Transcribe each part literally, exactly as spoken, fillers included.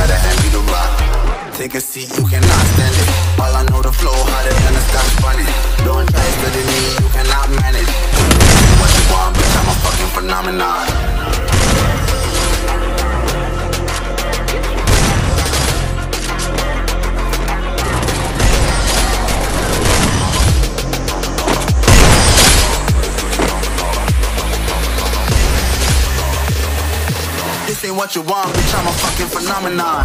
gotta hand me the rock. Take a seat, you cannot stand it. All I know, the flow harder than a Scotch bunny. Don't try studying me, you cannot manage. What you want, bitch, I'm a fucking phenomenon. This ain't what you want, bitch, I'm a fucking phenomenon.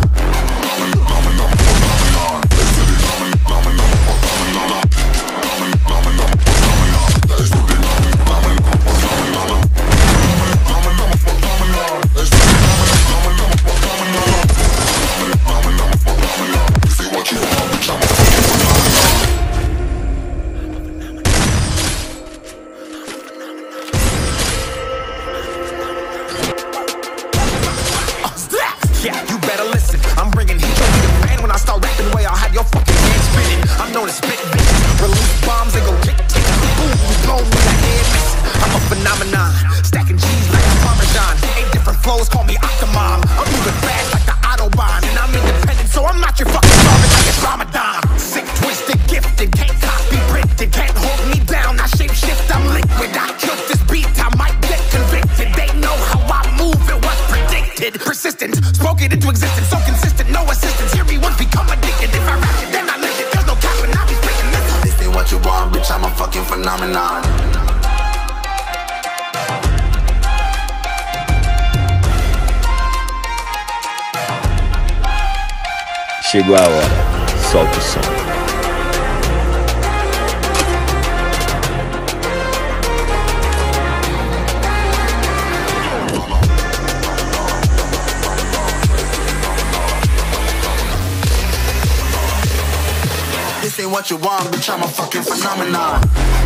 Yeah, you better listen. I'm bringing heat to the fan. When I start rapping away, I'll have your fucking hands spinning. I'm known as spit bitches. Release bombs and go tick tick. Boom, you blown with a head missing. I'm a phenomenon, stacking G's like a Parmesan. Eight different flows, call me Octomom. I'm moving fast like the Autobahn, and I'm independent, so I'm not your fucking starving like it's Ramadan. Sick, twisted, gifted, can't copy, printed, can't hold me down. I shape shift, I'm liquid. I killed this beat, I might get convicted. They know how I move, it was predicted. Persistent, spoke it into existence, so consistent, no assistance. Hear me once, become addicted. If I rap it, then I live it. There's no cap, and I be spitting this. This ain't what you want, bitch, I'm a fucking phenomenon. Chegou a hora, solta o som. This ain't what you want, bitch, I'm a fucking phenomenon.